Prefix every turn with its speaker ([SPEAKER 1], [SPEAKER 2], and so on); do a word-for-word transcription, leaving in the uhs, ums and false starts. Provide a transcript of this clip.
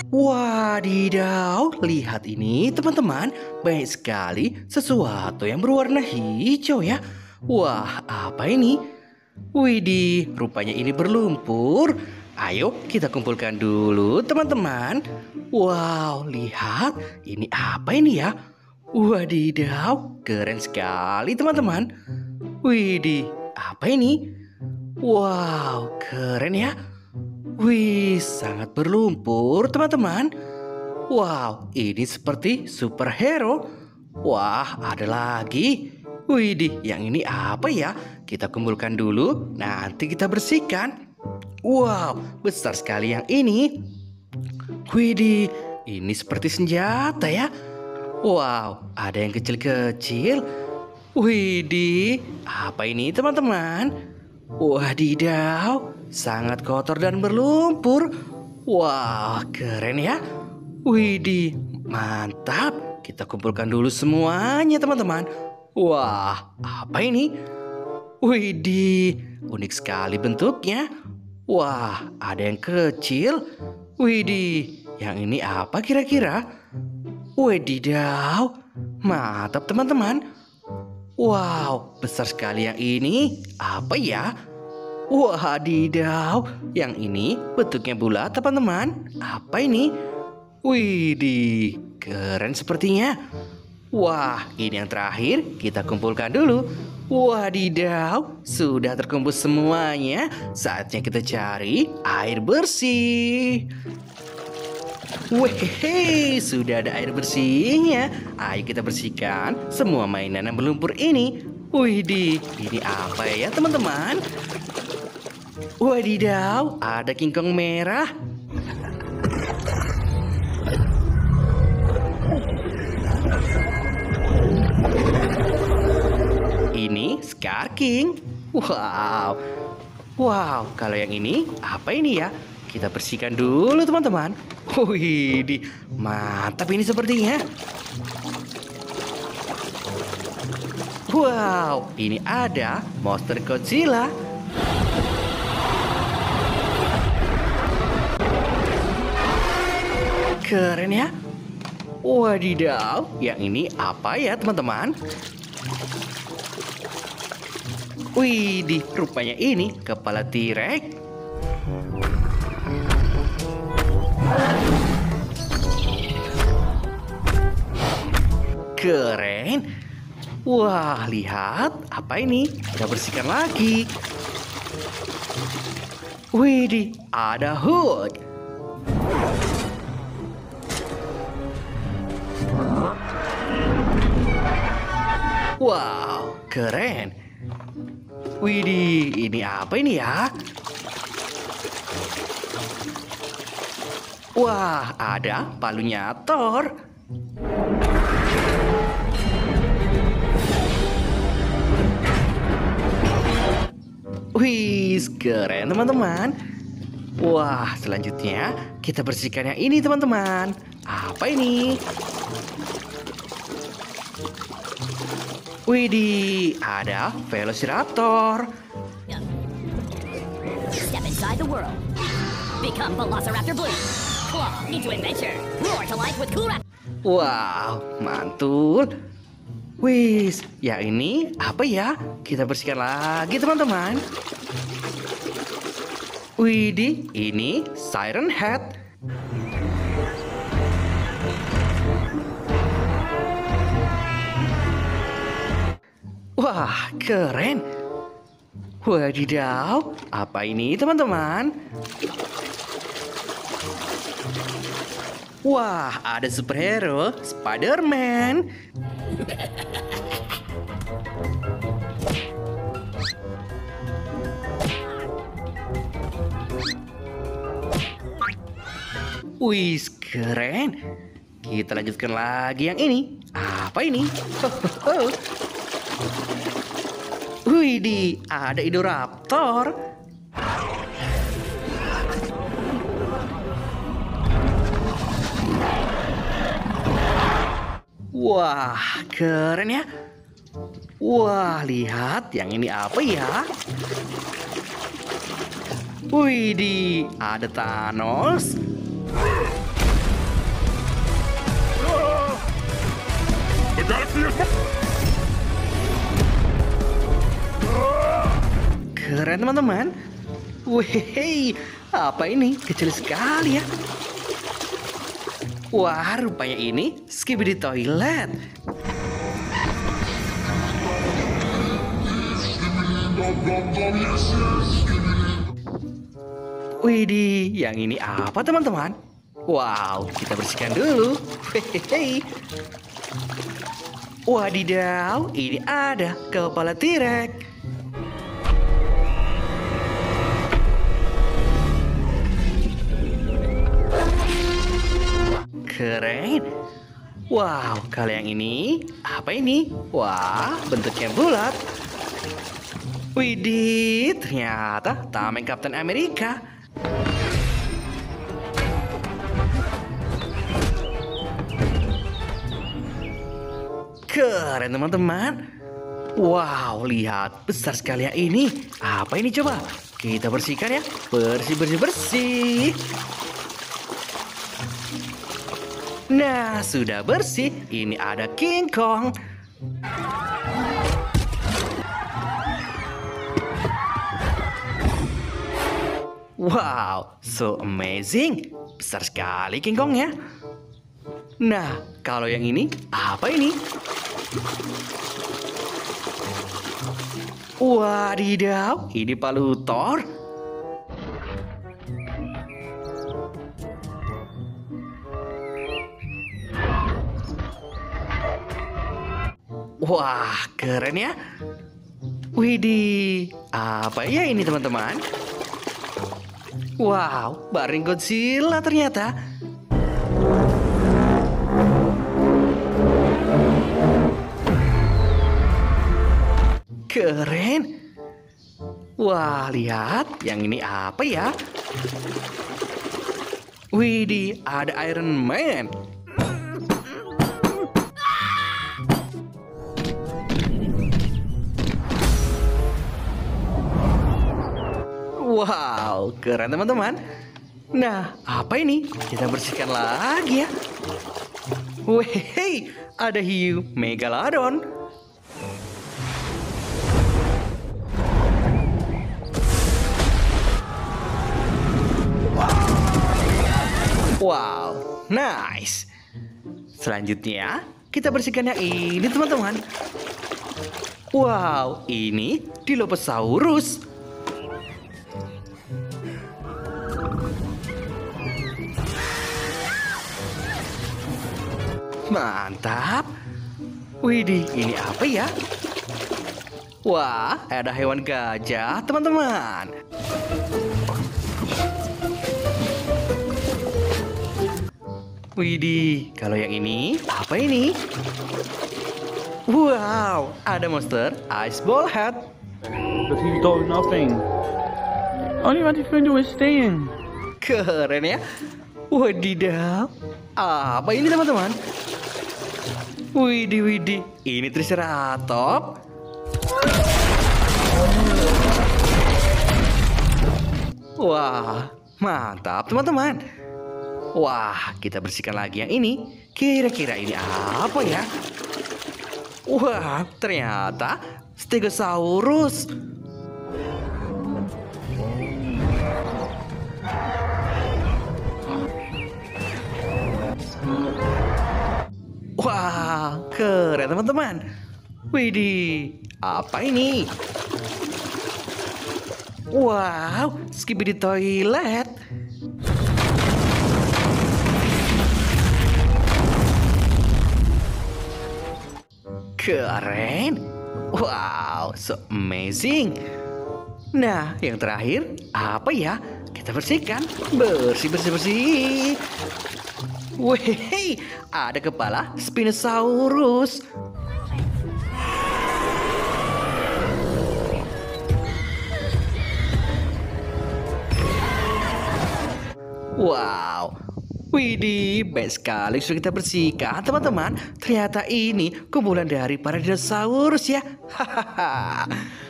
[SPEAKER 1] Wadidaw, lihat ini teman-teman. Banyak sekali sesuatu yang berwarna hijau ya. Wah, apa ini? Widih, rupanya ini berlumpur. Ayo kita kumpulkan dulu teman-teman. Wow, lihat. Ini apa ini ya? Wadidaw, keren sekali teman-teman. Widih, apa ini? Wow, keren ya. Wih, sangat berlumpur teman-teman. Wow, ini seperti superhero. Wah, ada lagi. Widih, yang ini apa ya? Kita kumpulkan dulu, nanti kita bersihkan. Wow, besar sekali yang ini. Widih, ini seperti senjata ya. Wow, ada yang kecil-kecil. Widih, apa ini teman-teman? Wadidaw, sangat kotor dan berlumpur. Wah, keren ya. Widih, mantap. Kita kumpulkan dulu semuanya teman-teman. Wah, apa ini? Widih, unik sekali bentuknya. Wah, ada yang kecil. Widih, yang ini apa kira-kira? Wadidaw, mantap teman-teman. Wow, besar sekali yang ini. Apa ya? Wadidaw, yang ini bentuknya bulat teman-teman. Apa ini? Widih, keren sepertinya. Wah, ini yang terakhir. Kita kumpulkan dulu. Wadidaw, sudah terkumpul semuanya. Saatnya kita cari air bersih. Wehehe, sudah ada air bersihnya. Ayo kita bersihkan semua mainan yang berlumpur ini. Widih, ini apa ya teman-teman? Wadidaw, ada kingkong merah. Ini Scar King. Wow. Wow, kalau yang ini apa ini ya? Kita bersihkan dulu teman-teman. Wih, mantap ini sepertinya. Wow, ini ada monster Godzilla. Keren ya. Wadidaw, yang ini apa ya teman-teman? Widih, rupanya ini kepala T-Rex. Keren. Wah, lihat. Apa ini? Kita bersihkan lagi. Widih, ada Hulk. Wow, keren. Widih, ini apa ini ya? Wah, ada palunya Thor. Wih, keren teman-teman. Wah, selanjutnya kita bersihkan yang ini teman-teman. Apa ini? Widih, ada Velociraptor.
[SPEAKER 2] Step inside the world. Become Velociraptor Blue. Claw into adventure. Roar to life with cool rap.
[SPEAKER 1] Wow, mantul. Wis, ya ini apa ya? Kita bersihkan lagi teman-teman. Widih, ini Siren Head. Wah, keren. Wadidaw, apa ini teman-teman? Wah, ada superhero Spider-Man. Wih, keren. Kita lanjutkan lagi yang ini. Apa ini? Widih, ada Indoraptor. Wah, keren ya. Wah, lihat yang ini apa ya? Widih, ada Thanos. Keren teman-teman. Wih, apa ini? Kecil sekali ya. Wah, rupanya ini Skibidi Toilet. Widih, yang ini apa teman-teman? Wow, kita bersihkan dulu. Hehehe. Wadidaw, ini ada kepala T-Rex. Keren. Wow, kalau yang ini apa ini? Wah, bentuknya bulat. Widih, ternyata tameng Kapten Amerika. Keren teman-teman. Wow, lihat besar sekali yang ini. Apa ini coba? Kita bersihkan ya. Bersih, bersih, bersih. Nah, sudah bersih. Ini ada King Kong. Wow, so amazing. Besar sekali King Kongnya. Nah, kalau yang ini, apa ini? Wadidaw, ini palu Thor. Wah, keren ya. Widih, apa ya ini teman-teman? Wow, baring Godzilla ternyata. Keren. Wah, lihat, yang ini apa ya? Widih, ada Iron Man. Wow, keren teman-teman. Nah, apa ini? Kita bersihkan lagi ya. Wih, ada hiu Megalodon. Wow, nice. Selanjutnya, kita bersihkan yang ini teman-teman. Wow, ini Dilophosaurus. Mantap. Widih, ini apa ya? Wah, ada hewan gajah, teman-teman. Widih, kalau yang ini, apa ini? Wow, ada monster Ice Ball Head.
[SPEAKER 3] But he's got nothing. Only one defender is staying.
[SPEAKER 1] Keren ya. Wadidaw. Apa ini teman-teman? Widih, widih. Ini Triceratops. Wah, mantap teman-teman. Wah, kita bersihkan lagi yang ini. Kira-kira ini apa ya? Wah, ternyata Stegosaurus. Wah, keren teman-teman. Widih, apa ini? Wow, Skibidi Toilet. Keren. Wow, so amazing. Nah, yang terakhir apa ya? Kita bersihkan. Bersih, bersih, bersih. Wih, ada kepala Spinosaurus. Wow, widih, baik sekali sudah kita bersihkan teman-teman. Ternyata ini kumpulan dari para dinosaurus ya. Hahaha.